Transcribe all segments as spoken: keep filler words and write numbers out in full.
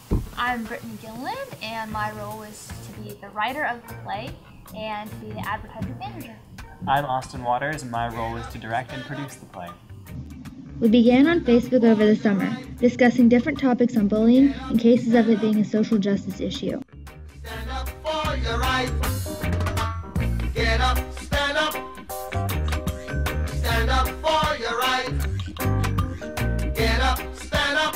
I'm Brittany Gilliland, and my role was to be the writer of the play and to be the advertising manager. I'm Austin Waters, and my role was to direct and produce the play. We began on Facebook over the summer, discussing different topics on bullying and cases of it being a social justice issue. Stand up for your right. Get up, stand up. Stand up for your right. Get up, stand up.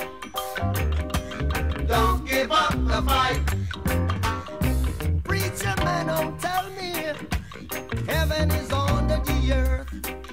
Don't give up the fight. Preacher man, don't tell me heaven is under the earth.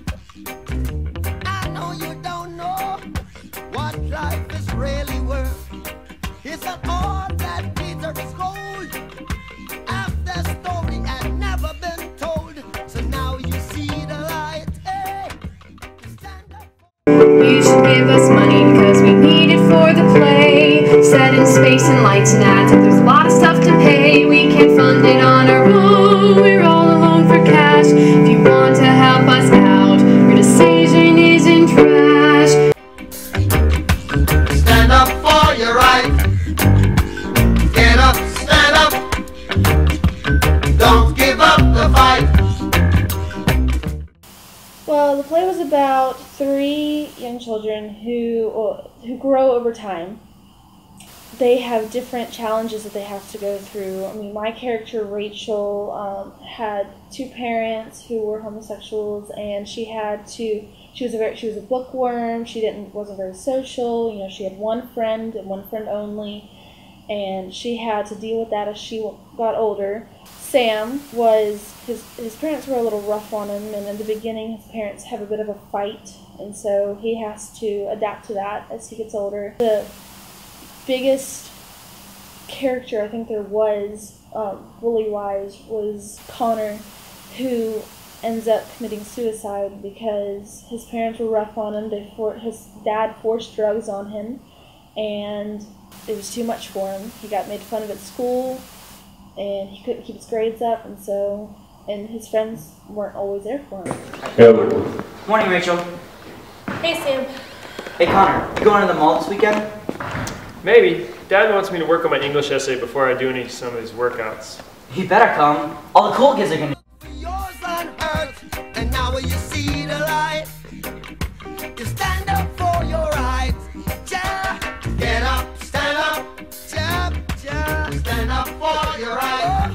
I know you don't know what life is really worth. It's not all that Peter is gold. After story had never been told, so now you see the light. Hey, stand up. You should give us money because we need it for the play. Set in space and lights and ads, and there's a lot of stuff to pay. We can't fund it on our own. We're all alone for cash. If you want to help us out, your decision isn't trash. Stand up for your right. Get up, stand up. Don't give up the fight. Well, the play was about three young children who who grow over time. They have different challenges that they have to go through. I mean, my character, Rachel, um, had two parents who were homosexuals, and she had to. She was a very, she was a bookworm. She didn't wasn't very social. You know, she had one friend and one friend only, and she had to deal with that as she got older. Sam was his his parents were a little rough on him, and in the beginning, his parents have a bit of a fight, and so he has to adapt to that as he gets older. The biggest character I think there was, um, bully-wise, was Connor, who ends up committing suicide because his parents were rough on him. They for, his dad forced drugs on him, and it was too much for him. He got made fun of at school, and he couldn't keep his grades up, and so, and his friends weren't always there for him. Good morning, Rachel. Hey, Sam. Hey, Connor, you going to the mall this weekend? Maybe. Dad wants me to work on my English essay before I do any some of these workouts. You better come. All the cool kids are gonna. Yours unhurt, and now you see the light. You stand up for your rights. Yeah. Get up, stand up. Yeah, yeah. Stand up for your rights.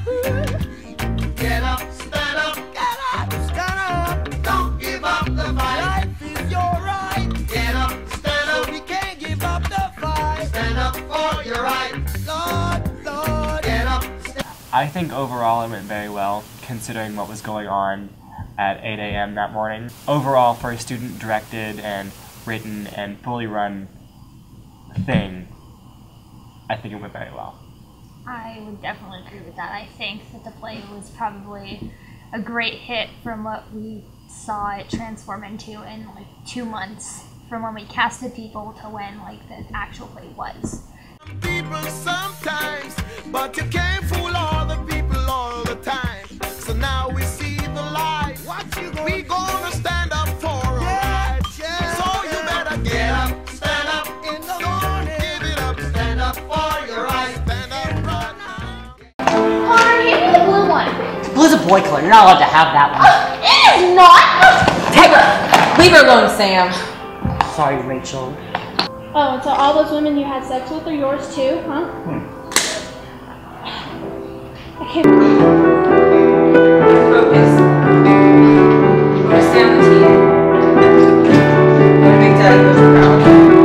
Get up, stand up. Get up, stand up. Don't give up the fight. Life is your right. Get up, stand up. So we can't give up the fight. Stand up for your right. Lord, Lord. Get up, stand up. I think overall it went very well, considering what was going on at eight A M that morning. Overall, for a student-directed and written and fully run thing, I think it went very well. I would definitely agree with that. I think that the play was probably a great hit from what we saw it transform into in like two months from when we casted people to when like the actual play was. People sometimes, but you can't fool all the people all the time. So now we see the light. What you gonna we gonna stand up for our rights. Yeah. So you better get up, stand up in the morning. Give it up, stand up for your rights. Stand up right now. Connor, give me the blue one. Blue's a boy color. You're not allowed to have that one. It is not. Take her. Leave her alone, Sam. Sorry, Rachel. Oh, so all those women you had sex with are yours too, huh? Hmm. I can't. Focus. Where's Sam the tea? When Big Daddy goes around.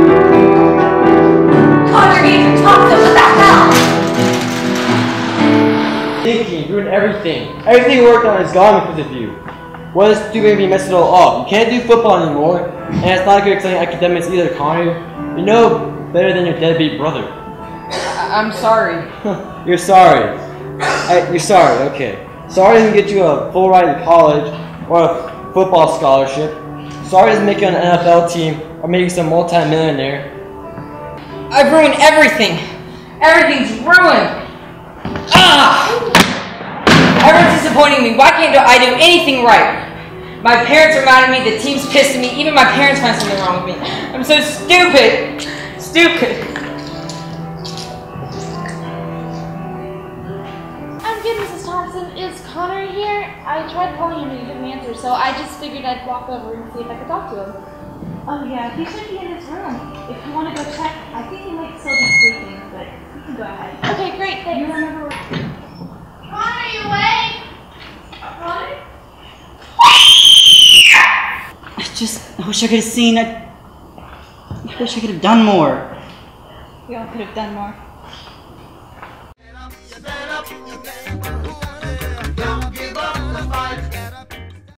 Connor needs to talk to what the hell? Thinking, you ruined everything. Everything you worked on is gone because of you. What is doing me messed it all up? You can't do football anymore, and it's not good excelling academics either, Connor. You know better than your deadbeat brother. I I'm sorry. You're sorry. I, you're sorry, okay. Sorry doesn't get you a full ride in college or a football scholarship. Sorry doesn't make you on an N F L team or make you some multi-millionaire. I've ruined everything. Everything's ruined. Ah! Everyone's disappointing me. Why can't I do anything right? My parents are mad at me, the team's pissed at me, even my parents find something wrong with me. I'm so stupid. Stupid. Johnson, is Connor here? I tried calling him and he didn't answer, so I just figured I'd walk over and see if I could talk to him. Oh yeah, he should be in his room. If you want to go check, I think he might still be sleeping, but you can go ahead. Okay, great, thanks. You remember where... Connor, you awake? Connor? I just, I wish I could have seen, I, I wish I could have done more. We all could have done more.